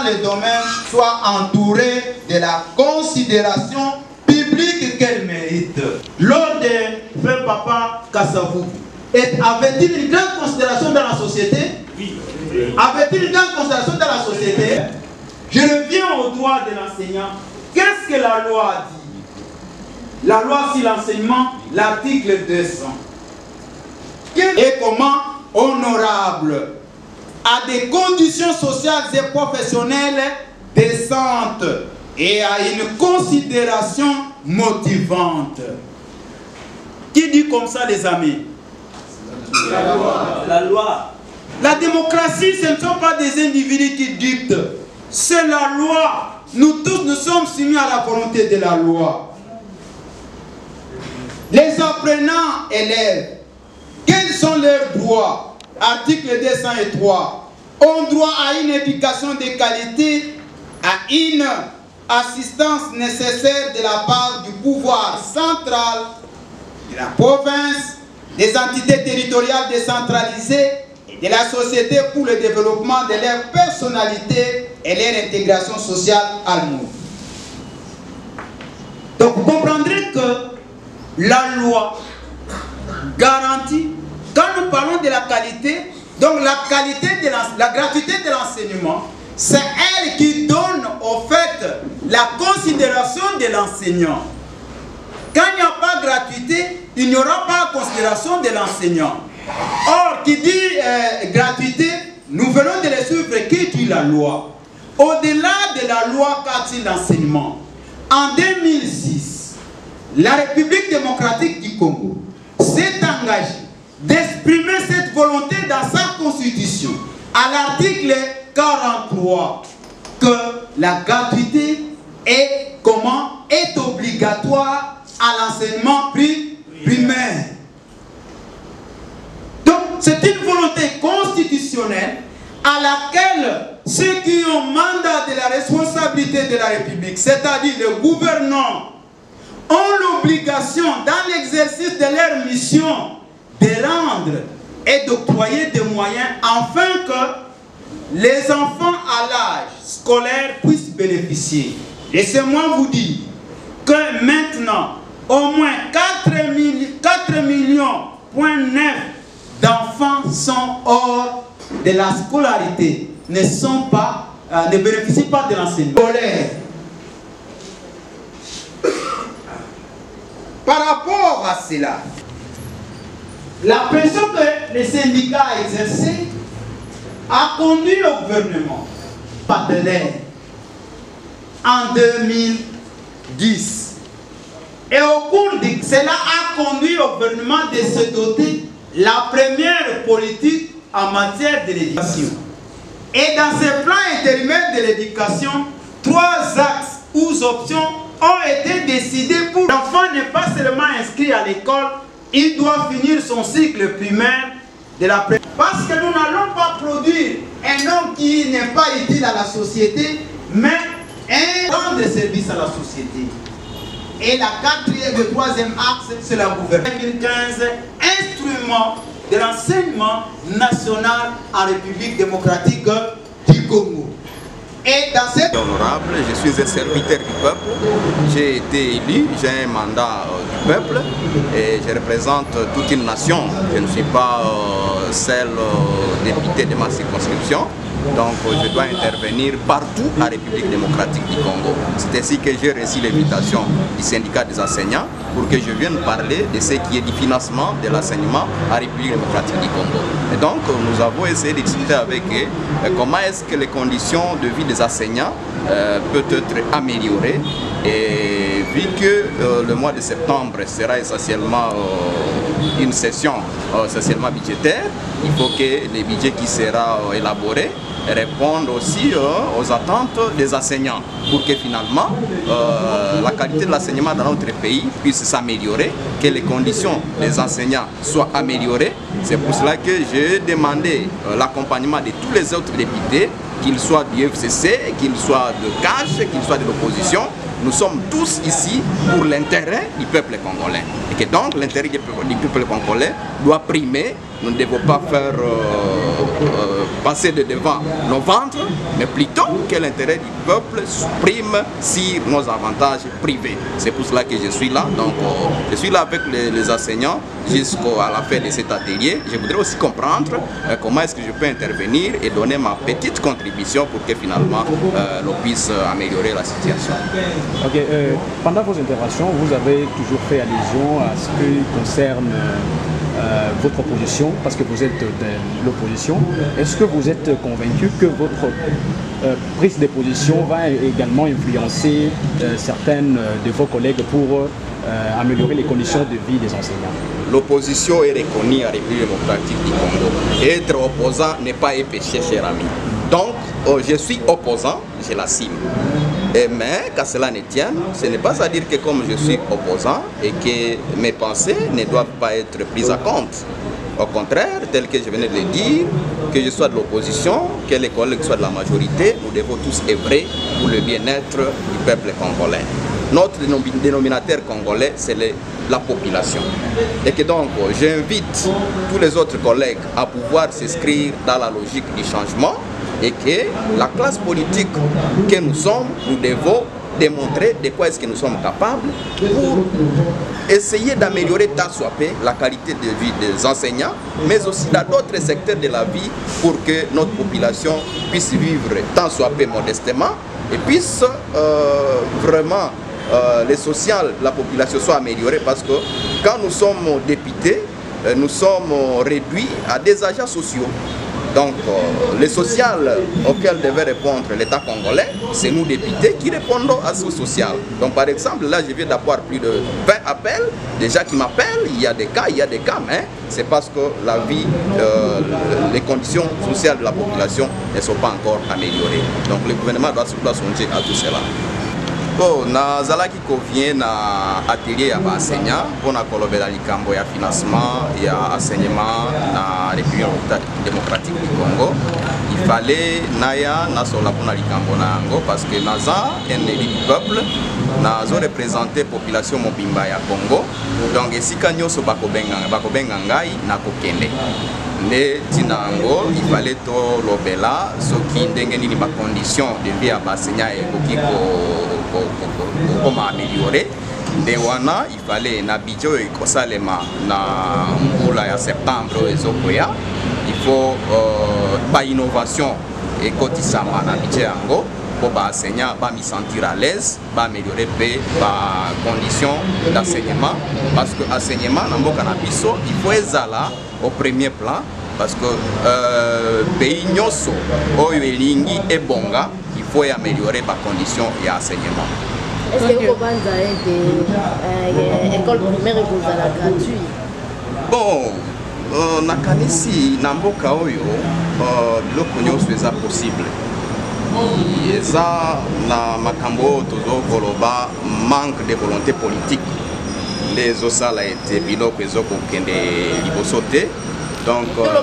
les domaines soit entourée de la considération publique qu'elle mérite. Lors de Frère Papa Kassavou, avait-il une grande considération dans la société? Oui. Avait-il une grande considération dans la société? Je reviens au droit de l'enseignant. Qu'est-ce que la loi dit? La loi sur l'enseignement, l'article 200. Et comment honorable, à des conditions sociales et professionnelles décentes et à une considération motivante. Qui dit comme ça, les amis? La loi. La loi. La démocratie, ce ne sont pas des individus qui dictent. C'est la loi. Nous tous, nous sommes soumis à la volonté de la loi. Les apprenants élèves, quels sont leurs droits? Article 203. Ont droit à une éducation de qualité, à une assistance nécessaire de la part du pouvoir central, de la province, des entités territoriales décentralisées et de la société pour le développement de leur personnalité et leur intégration sociale harmonieuse. Donc vous comprendrez que la loi garantit, quand nous parlons de la qualité, donc la qualité de la gratuité de l'enseignement, c'est elle qui donne au fait la considération de l'enseignant. Quand il n'y a pas de gratuité, il n'y aura pas de considération de l'enseignant. Or, qui dit gratuité, nous venons de le suivre, qui dit la loi. Au-delà de la loi qu'a-t-il l'enseignement? En 2006, la République démocratique du Congo s'est engagée d'exprimer cette volonté dans sa constitution, à l'article 43, que la gratuité est obligatoire à l'enseignement primaire. Donc, c'est une volonté constitutionnelle à laquelle ceux qui ont mandat de la responsabilité de la République, c'est-à-dire le gouvernement, ont l'obligation, dans l'exercice de leur mission, de rendre et d'octroyer des moyens afin que les enfants à l'âge scolaire puissent bénéficier. Laissez-moi vous dire que maintenant, au moins 4,9 millions d'enfants sont hors de la scolarité, ne bénéficient pas de l'enseignement scolaire. Par rapport à cela, la pression que les syndicats exerçaient a conduit le gouvernement partenaire en 2010. Et au cours de cela a conduit le gouvernement de se doter la première politique en matière de l'éducation. Et dans ce plan intérimaire de l'éducation, 3 axes ou options ont été décidés pour l'enfant n'est pas seulement inscrit à l'école, il doit finir son cycle primaire de la première. Parce que nous n'allons pas produire un homme qui n'est pas utile à la société, mais un rendre service à la société. Et le troisième axe, c'est la gouvernance. 2015, instrument de l'enseignement national en République démocratique du Congo. Et dans cette... Honorable, je suis un serviteur du peuple, j'ai été élu, j'ai un mandat du peuple et je représente toute une nation. Je ne suis pas seul député de ma circonscription. Donc je dois intervenir partout en République démocratique du Congo. C'est ainsi que j'ai reçu l'invitation du syndicat des enseignants pour que je vienne parler de ce qui est du financement de l'enseignement en République démocratique du Congo. Et donc nous avons essayé de discuter avec eux comment est-ce que les conditions de vie des enseignants peuvent être améliorées. Et vu que le mois de septembre sera essentiellement une session essentiellement budgétaire, il faut que le budget qui sera élaboré répondre aussi aux attentes des enseignants pour que finalement la qualité de l'enseignement dans notre pays puisse s'améliorer, que les conditions des enseignants soient améliorées. C'est pour cela que j'ai demandé l'accompagnement de tous les autres députés, qu'ils soient du FCC, qu'ils soient de CAGE, qu'ils soient de l'opposition. Nous sommes tous ici pour l'intérêt du peuple congolais. Et que donc l'intérêt du peuple congolais doit primer. Nous ne devons pas faire passer de devant nos ventres, mais plutôt que l'intérêt du peuple prime sur nos avantages privés. C'est pour cela que je suis là. Donc, je suis là avec les enseignants jusqu'à la fin de cet atelier. Je voudrais aussi comprendre comment est-ce que je peux intervenir et donner ma petite contribution pour que finalement l'on puisse améliorer la situation. Ok, pendant vos interventions, vous avez toujours fait allusion à ce qui concerne votre opposition, parce que vous êtes de l'opposition. Est-ce que vous êtes convaincu que votre prise de position va également influencer certaines de vos collègues pour améliorer les conditions de vie des enseignants? L'opposition est reconnue à la République démocratique du Congo. Être opposant n'est pas un péché, cher ami. Donc, je suis opposant, je l'assume. Mais qu'à cela ne tienne, ce n'est pas à dire que comme je suis opposant et que mes pensées ne doivent pas être prises à compte. Au contraire, tel que je venais de le dire, que je sois de l'opposition, que les collègues soient de la majorité, nous devons tous œuvrer pour le bien-être du peuple congolais. Notre dénominateur congolais, c'est la population. Et que donc, j'invite tous les autres collègues à pouvoir s'inscrire dans la logique du changement et que la classe politique que nous sommes, nous devons démontrer de quoi est-ce que nous sommes capables pour essayer d'améliorer tant soit peu la qualité de vie des enseignants, mais aussi dans d'autres secteurs de la vie pour que notre population puisse vivre tant soit peu modestement et puisse vraiment les social de la population soit amélioré, parce que quand nous sommes députés, nous sommes réduits à des agents sociaux. Donc, les social auxquels devait répondre l'État congolais, c'est nous députés qui répondons à ce social. Donc, par exemple, là, je viens d'avoir plus de 20 appels, des gens qui m'appellent, il y a des cas, mais c'est parce que la vie, les conditions sociales de la population ne sont pas encore améliorées. Donc, le gouvernement doit songer à tout cela. Bon, nazalaki kovient na atelier ya enseignant pour na kolobela likambo ya financement ya enseignement na République démocratique du Congo. Il fallait naya na sola pour na likambo na yango parce que naza un élu du peuple, nazo représenter population mobimba ya Congo. Donc esika nyoso bakobenga ngai na kokende. Ne tinango, il fallait to lobela soki ndenge nini ba condition de vie ya enseignant et comment améliorer. De wana, il fallait na bidjo et kosalema na mbula ya septembre ezokoya. Il faut pas innovation et kotisama na bidjo yango pour ba enseignant ba mi sentir à l'aise, ba améliorer pe ba condition d'enseignement, parce que enseignement na mboka na biso il faut ezala au premier plan, parce que pays nyoso oyo elingi ebonga, il faut améliorer ma condition et enseignement. Est-ce que vous avez une école primaire et vous allez gratuit? Bon, nakanisi na mboka oyo biloko nyonso eza possible. Eza na makambo tozo koloba manque de volonté politique. Les osala ete biloko ezoko kende liboso te. Donc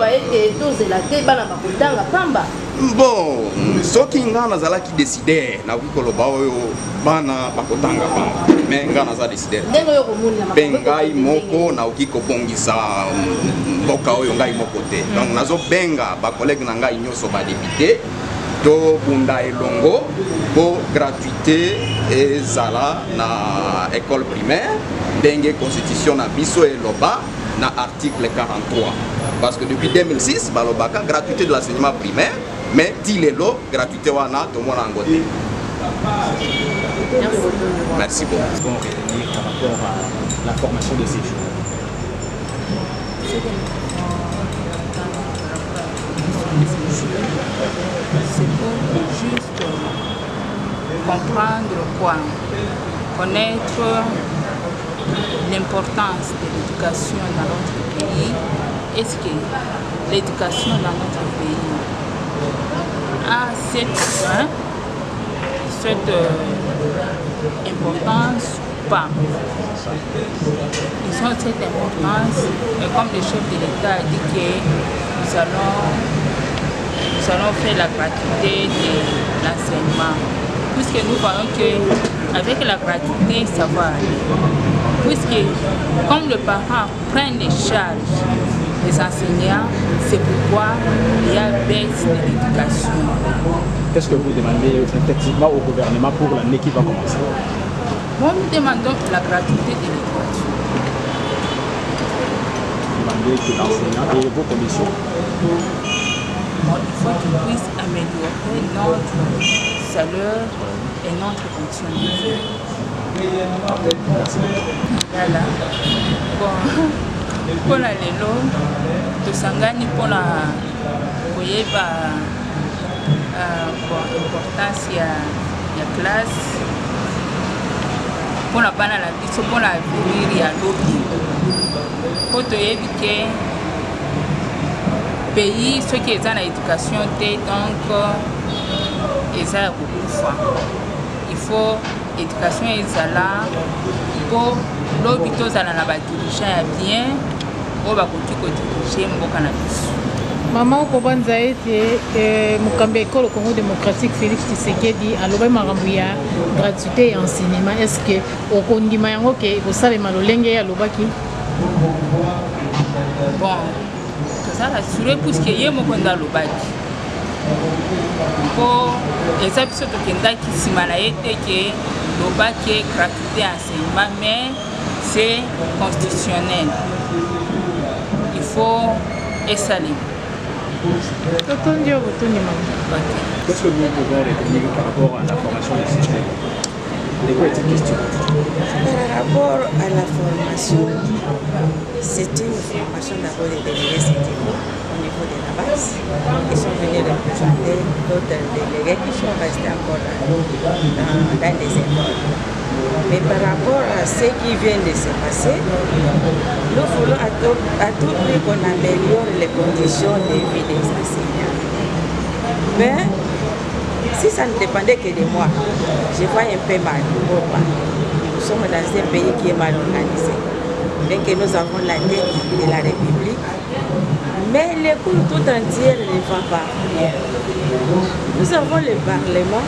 bon, soki nga nazalaki décider na koloba oyo bana bakotanga pamba, mais nga naza décider pe ngai moko na oki kobongisa mboka oyo ngai moko te. Donc nazo benga ba collègue na ngai nyoso ba député to bunda elongo po gratuité ezala na école primaire ndenge constitution na biso eloba na article 43. Parce que depuis 2006, balobaka gratuité de l'enseignement primaire, mais tilelo gratuité wana to mona ngote. Merci beaucoup. Bon, par rapport à la formation de ces jours. C'est pour juste comprendre quoi, connaître l'importance de l'éducation dans notre pays. Est-ce que l'éducation dans notre pays a cette importance ou pas? Ils ont cette importance, et comme le chef de l'État a dit que nous allons faire la gratuité de l'enseignement, puisque nous voyons qu'avec la gratuité, ça va aller. Puisque comme le parent prend les charges des enseignants, c'est pourquoi il y a baisse de l'éducation. Qu'est-ce que vous demandez effectivement au gouvernement pour l'année qui va commencer? Nous demandons la gratuité de l'éducation. Vous demandez que l'enseignant et vos conditions. Bon, il faut qu'ils puissent améliorer notre salaire et notre condition de vie. Voilà. Bon, pour la lelo, tout sangani pour la importance de la classe, pour la bana la biso, pour la vie à l'autre. Pour te dire que pays, ceux qui sont dans l'éducation, donc ils ont beaucoup de fois. Il faut l'éducation est là pour l'hôpital à la dirigeant bien, pour diriger mon cannabis. Maman Kobanza était Mukambe école au Congo démocratique Félix Tshisekedi à l'obé marambuya gratuité et enseignement. Est-ce que au Kondima yango que vous savez malolenge ya lobaki? Bon, tout ça rassuré puisque y a mon konda lobaki. Pour les habitudes de Kenda qui s'y malaient et que lobaki gratuité et enseignement, mais c'est constitutionnel. Il faut essayer. Qu'est-ce que vous pouvez retenir par rapport à la formation des systèmes? De quoi est-il question? Par rapport à la formation, c'est une formation d'abord des délégués syndicaux au niveau de la base. Ils sont venus représenter d'autres délégués qui sont restés encore dans les écoles. Mais par rapport à ce qui vient de se passer, nous voulons à tout prix qu'on améliore les conditions de vie des enseignants. Mais si ça ne dépendait que de moi, je vois un peu mal. Nous sommes dans un pays qui est mal organisé. Bien que nous avons la tête de la République, mais les cours tout entiers ne vont pas bien. Nous avons le Parlement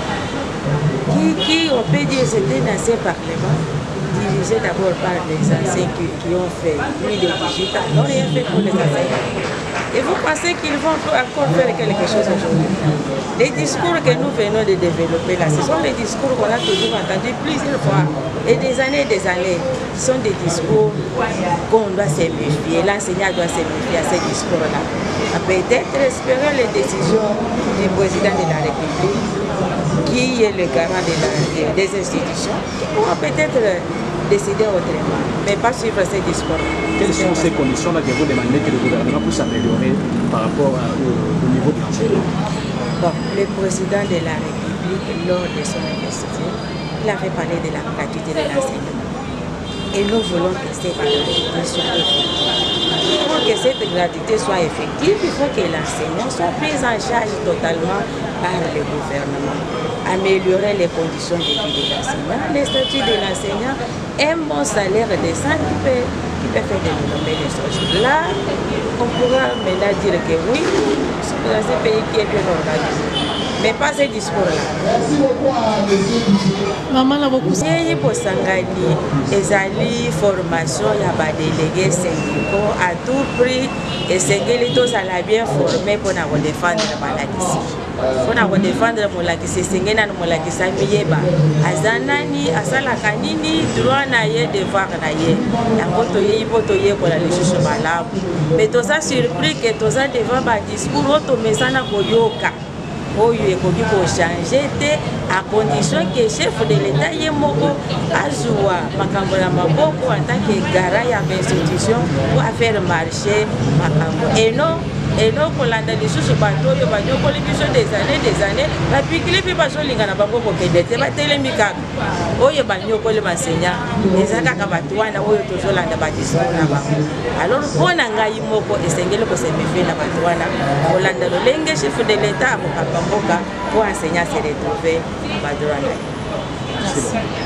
qui on peut dire, c'était un ancien Parlement, dirigé d'abord par les anciens qui ont fait plus de 18 ans, n'ont rien fait pour les enseignants. Et vous pensez qu'ils vont encore faire quelque chose aujourd'hui? Les discours que nous venons de développer là, ce sont les discours qu'on a toujours entendus plusieurs fois. Et des années, ce sont des discours qu'on doit se méfier. L'enseignant doit se méfier à ces discours-là. Peut-être espérer les décisions du président de la République, qui est le garant des institutions, qui pourra peut-être décider autrement, mais pas suivre ces discours. Quelles sont ces conditions-là que vous demandez que le gouvernement puisse améliorer par rapport au niveau de l'enseignement? Bon, le président de la République, lors de son investiture, il avait parlé de la gratuité de l'enseignement. Et nous voulons que cette gratuité soit effective. Pour que cette gratuité soit effective, il faut que l'enseignant soit pris en charge totalement par le gouvernement. Améliorer les conditions de vie de l'enseignant, les statuts de l'enseignant, un bon salaire décent qui peut faire développer les choses. Là, on pourra maintenant dire que oui, nous sommes dans un pays qui est bien organisé. Mais pas ce discours-là. Maman l'a beaucoup. Il faut s'engager, ezali formation, il y a des délégués syndicaux à tout prix, et c'est que tous à bien formés pour nous défendre Malakisi. Pour nous défendre Malakisi, c'est que nous Malakisi miyeba. Azanani, asalakanini, droit naie, devoir naie. La potoye, potoye pour la législation malade. Mais tout ça surpris que tout ça devant un discours automesana koyoka. Il faut changer à condition que le chef de l'État y moko azoua makambola maboko en tant que garant à l'institution pour faire marcher makambo. Et non pour l'année des choses bateau yo banyo pour les des années la pikili puis pas linga na bango ko kedete ba telemika oyo banyo ko le enseignant ezaka ka batwana oyo tozolanda ba discours na bango. Alors pona ngai moko esengele ko se mefe na batwana olanda lolenge chef de l'État ko kapamboka pour enseignant se retrouver ba droit.